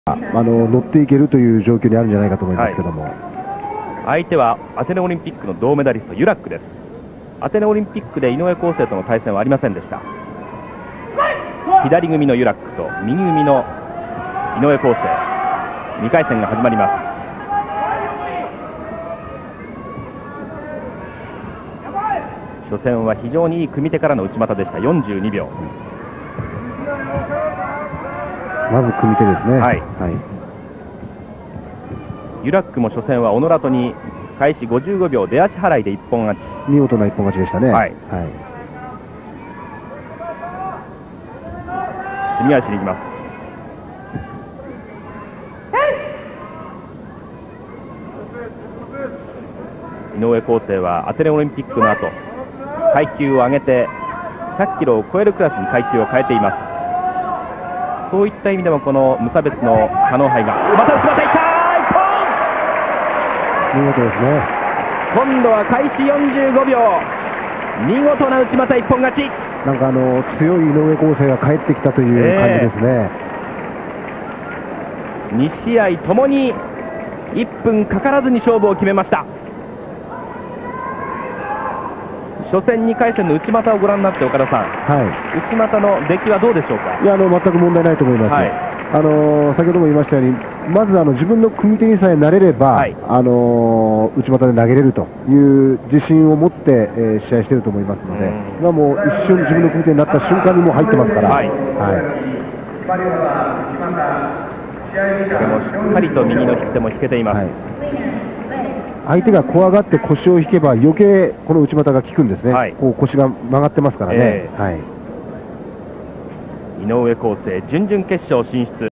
乗っていけるという状況にあるんじゃないかと思いますけども、 相手はアテネオリンピックの銅メダリストユラックです。アテネオリンピックで井上康生との対戦はありませんでした。左組のユラックと右組の井上康生、2回戦が始まります。初戦は非常にいい組み手からの内股でした。42秒。 まず組み手ですね。 はい、ユラックも初戦はオノラトに開始55秒出足払いで一本勝ち、 見事な一本勝ちでしたね。 住み足に行きます。井上康生はアテネオリンピックの後階級を上げて100キロを超えるクラスに階級を変えています。そういった意味でもこの無差別の可能杯がまた内股いった、一本、 見事ですね。 今度は開始45秒、見事な内股一本勝ち。 なんか強い井上康生が帰ってきたという感じですね。 2試合ともに1分かからずに勝負を決めました。初戦2回戦の内股をご覧になって岡田さん、内股の出来はどうでしょうか。 いや全く問題ないと思います。先ほども言いましたように、まず自分の組み手にさえ慣れれば、内股で投げれるという自信を持って、試合していると思いますので、今もう一瞬自分の組み手になった瞬間にもう入ってますから、これもしっかりと右の引き手も引けています。 相手が怖がって腰を引けば余計この内股が効くんですね。こう腰が曲がってますからね。井上康生準々決勝進出。